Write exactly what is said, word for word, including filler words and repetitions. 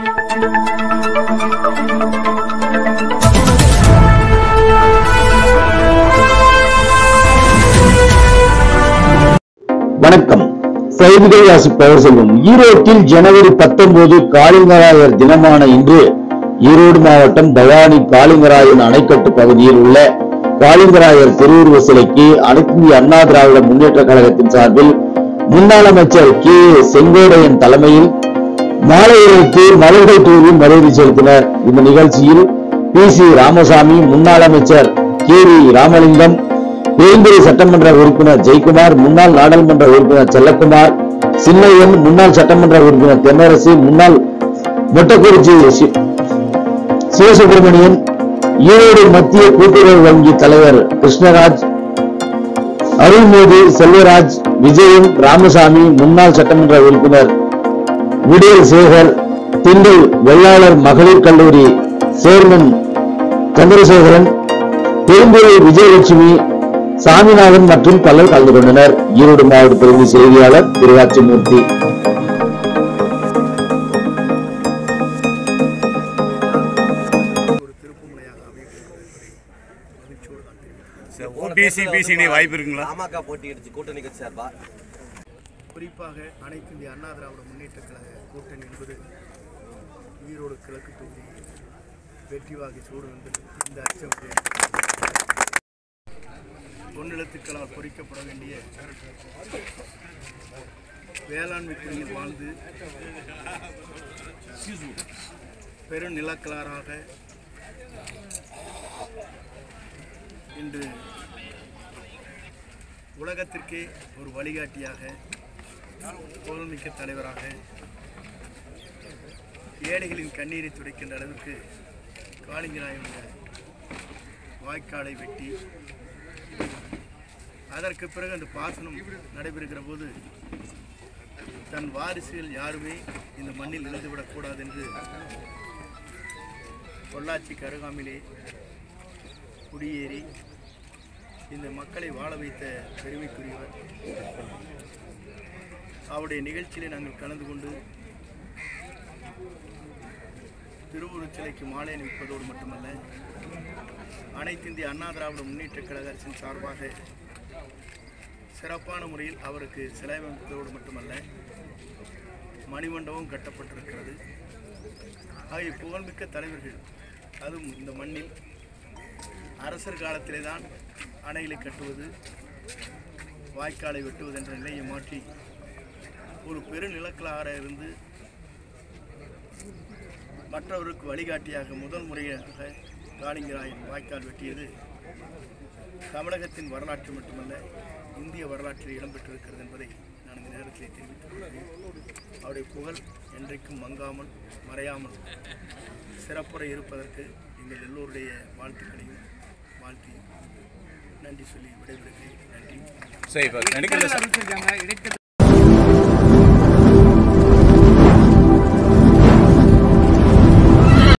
வணக்கம். செய்திகள் வாசிப்பவர் செல்வம். ஈரோட்டில் ஜனவரி பத்தொன்பது காளிங்கராயர் தினமான இன்று ஈரோடு மாவட்டம் பவானி காளிங்கராயன் அணைக்கட்டு பகுதியில் உள்ள காளிங்கராயர் திருவுருவ சிலைக்கு அனைத்து இந்திய அண்ணா திராவிட முன்னேற்ற கழகத்தின் சார்பில் முன்னாள் அமைச்சர் கே செங்கோடையன் தலைமையில் மாலையிற்கு மலர்கள் தூவி மரியாதை செலுத்தினர். இந்த நிகழ்ச்சியில் பி சி ராமசாமி, முன்னாள் அமைச்சர் கே வி ராமலிங்கம், பெருந்துறை சட்டமன்ற உறுப்பினர் ஜெயக்குமார், முன்னாள் நாடாளுமன்ற உறுப்பினர் செல்லக்குமார், சின்னையன், முன்னாள் சட்டமன்ற உறுப்பினர் தென்னரசு, முன்னாள் மொட்டக்குறிச்சி சிவசுப்பிரமணியன், ஈரோடு மத்திய கூட்டுறவு வங்கி தலைவர் கிருஷ்ணராஜ், அருள்மோதி, செல்வராஜ், விஜயன், ராமசாமி, முன்னாள் சட்டமன்ற உறுப்பினர் விடியல் சேகர், திண்டல் வெள்ளாளர் மகளிர் கல்லூரி சேர்மன் சந்திரசேகரன், பெருந்துறை விஜயலட்சுமி, சாமிநாதன் மற்றும் பலர் கலந்து கொண்டனர். ஈரோடு மாவட்ட பிரதி செய்தியாளர் திருவாச்சிமூர்த்தி. வாய்ப்பு இருக்குங்களா? பாமக போட்டியிடுச்சு கூட்டணி கட்சி சார்பா. குறிப்பாக அனைத்து இந்திய அண்ணா திராவிட முன்னேற்ற கழக கூட்டணி என்பது ஈரோடு கிழக்கு தொகுதி வெற்றி வாகை சூடும் என்பது இந்த அச்சம் பொன்னெழுத்துக்களால் பொறிக்கப்பட வேண்டிய வேளாண்மை துறையில் வாழ்ந்து பெரும் நிலக்கலாராக இன்று உலகத்திற்கே ஒரு வழிகாட்டியாக, புகழ்மிக்க தலைவராக, ஏழைகளின் கண்ணீரை துடைக்கின்ற அளவிற்கு காளிங்கராயனுடைய வாய்க்காலை வெட்டி அதற்கு பிறகு அந்த பாசனம் நடைபெறுகிற போது தன் வாரிசுகள் யாருமே இந்த மண்ணில் இழந்துவிடக்கூடாது என்று பொள்ளாச்சிக்கு அருகாமையிலே குடியேறி இந்த மக்களை வாழ வைத்த பெருமைக்குரியவர். அவருடைய நிகழ்ச்சியிலே நாங்கள் கலந்து கொண்டு திருவுருவச் சிலைக்கு மாலை அணிவிப்பதோடு மட்டுமல்ல, அனைத்து இந்திய அண்ணா திராவிட முன்னேற்ற கழக அரசின் சார்பாக சிறப்பான முறையில் அவருக்கு சிலை அமைப்பதோடு மட்டுமல்ல, மணிமண்டபம் கட்டப்பட்டிருக்கிறது. ஆகிய புகழ்மிக்க தலைவர்கள், அதுவும் இந்த மண்ணில் அரசர் காலத்திலே தான் அணைகளை கட்டுவது, வாய்க்காலை வெட்டுவது என்ற நிலையை மாற்றி ஒரு பெரு நிலக்கலாக இருந்து மற்றவருக்கு வழிகாட்டியாக முதல் முறையாக காளிங்கராயன் வாய்க்கால் வெட்டியது தமிழகத்தின் வரலாற்று மட்டுமல்ல, இந்திய வரலாற்றில் இடம்பெற்றிருக்கிறது என்பதை நான் இந்த நேரத்தில் தெரிவித்துக் கொள்கிறேன். அவருடைய புகழ் என்றைக்கும் மங்காமல் மறையாமல் சிறப்புற இருப்பதற்கு எங்கள் எல்லோருடைய வாழ்த்துக்களையும் வாழ்த்தி நன்றி சொல்லி விடைபெறுகிறேன். நன்றி.